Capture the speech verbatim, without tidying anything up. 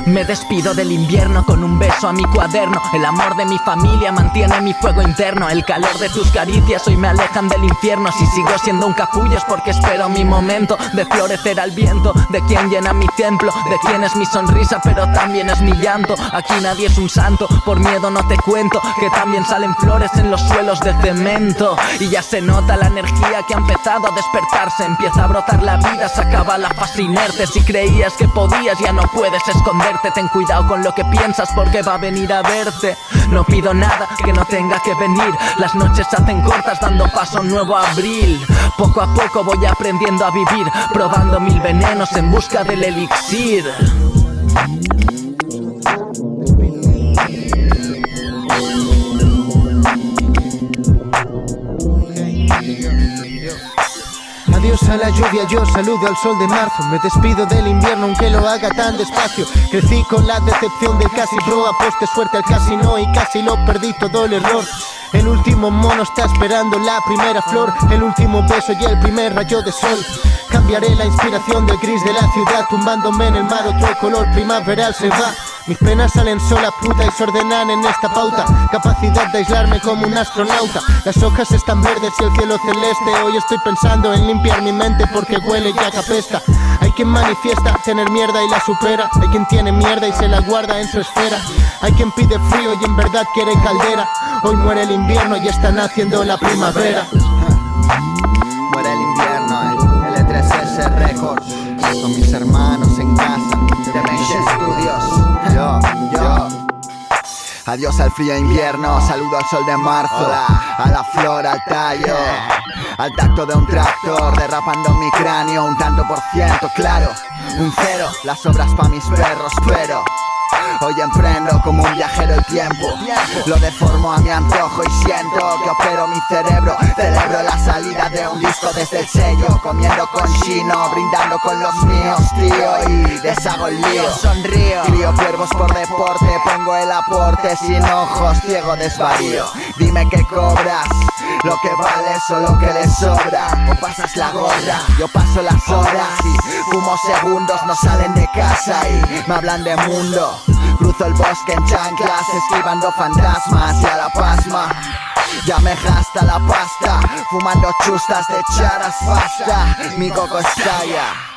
Me despido del invierno con un beso a mi cuaderno. El amor de mi familia mantiene mi fuego interno. El calor de tus caricias hoy me alejan del infierno. Si sigo siendo un capullo es porque espero mi momento de florecer al viento. De quien llena mi templo, de quien es mi sonrisa pero también es mi llanto. Aquí nadie es un santo, por miedo no te cuento que también salen flores en los suelos de cemento. Y ya se nota la energía que ha empezado a despertarse. Empieza a brotar la vida, se acaba la fase inerte. Si creías que podías ya no puedes esconderte. Ten cuidado con lo que piensas porque va a venir a verte. No pido nada que no tenga que venir. Las noches se hacen cortas dando paso a un nuevo abril. Poco a poco voy aprendiendo a vivir, probando mil venenos en busca del elixir. Adiós a la lluvia, yo saludo al sol de marzo. Me despido del invierno aunque lo haga tan despacio. Crecí con la decepción del casi pro. Aposté suerte al casi no y casi lo perdí todo el error. El último mono está esperando la primera flor, el último beso y el primer rayo de sol. Cambiaré la inspiración del gris de la ciudad, tumbándome en el mar otro color primaveral se va. Mis penas salen sola puta y se ordenan en esta pauta. Capacidad de aislarme como un astronauta. Las hojas están verdes y el cielo celeste. Hoy estoy pensando en limpiar mi mente porque huele ya que apesta. Hay quien manifiesta tener mierda y la supera. Hay quien tiene mierda y se la guarda en su esfera. Hay quien pide frío y en verdad quiere caldera. Hoy muere el invierno y está naciendo la primavera. Muere el invierno, eh. L tres S Records. Con mis hermanos en casa de Menche Studios. Yo, yo. Adiós al frío invierno, saludo al sol de marzo. Hola. A la flor, al tallo, al tacto de un tractor, derrapando mi cráneo un tanto por ciento, claro, un cero, las obras pa' mis perros, pero hoy emprendo como un viajero el tiempo. Lo deformo a mi antojo y siento que opero mi cerebro. Celebro la salida de un disco desde el sello, comiendo con chino, brindando con los míos, tío, y deshago el lío. Sonrío, crío cuervos por deporte, pongo el aporte sin ojos, ciego desvarío. Dime qué cobras, lo que vale o lo que le sobra, o pasas la gorra, yo paso las horas y fumo segundos, no salen de casa y me hablan de mundo. Cruzo el bosque en chanclas, esquivando fantasmas y a la pasma ya me gasta la pasta, fumando chustas de charas pasta, mi coco estalla.